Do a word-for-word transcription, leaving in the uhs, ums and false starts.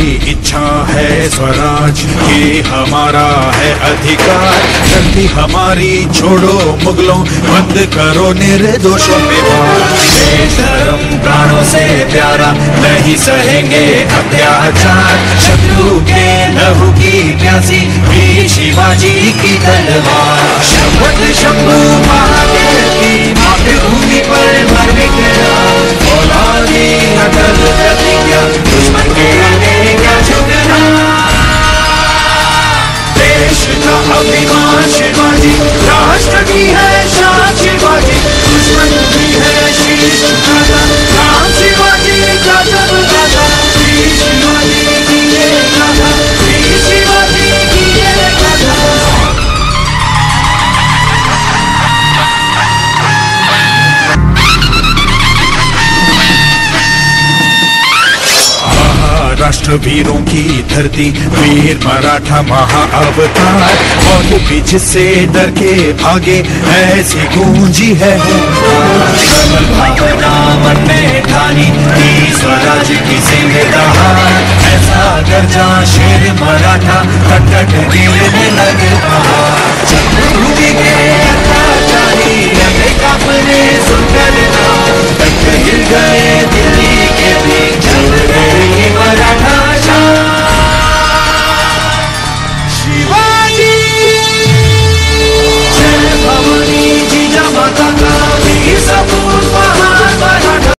इच्छा है स्वराज, ये हमारा है अधिकार। धरती हमारी छोड़ो मुगलों, बंद करो निर्दोषों पे वार। देश धर्म प्राणों से प्यारा, नहीं सहेंगे अत्याचार। शत्रु के लहू की प्यासी, वीर शिवाजी की तलवार। शपथ शंभू महादेव की, मातृभूमि पर मरने गया। औलादी अटल प्रतिज्ञा, दुश्मन के आगे क्या झुकना। देश का अभिमान शिवाजी, राष्ट्र की है शान शिवाजी। दुश्मन भी है शीश झुकाता, नाम शिवाजी का जब गाता। वीर शिवाजी की ये गाथा, वीर शिवाजी की ये गाथा। राष्ट्र वीरों की धरती, वीर मराठा महाअवतार। और पीछे से डर के भागे, ऐसी गूंजी है कमल भावना मन में ठानी, की स्वराज की सिंह दहाड़। ऐसा गर्जा शेर मराठा, कट कट गिरने लगे पहाड़।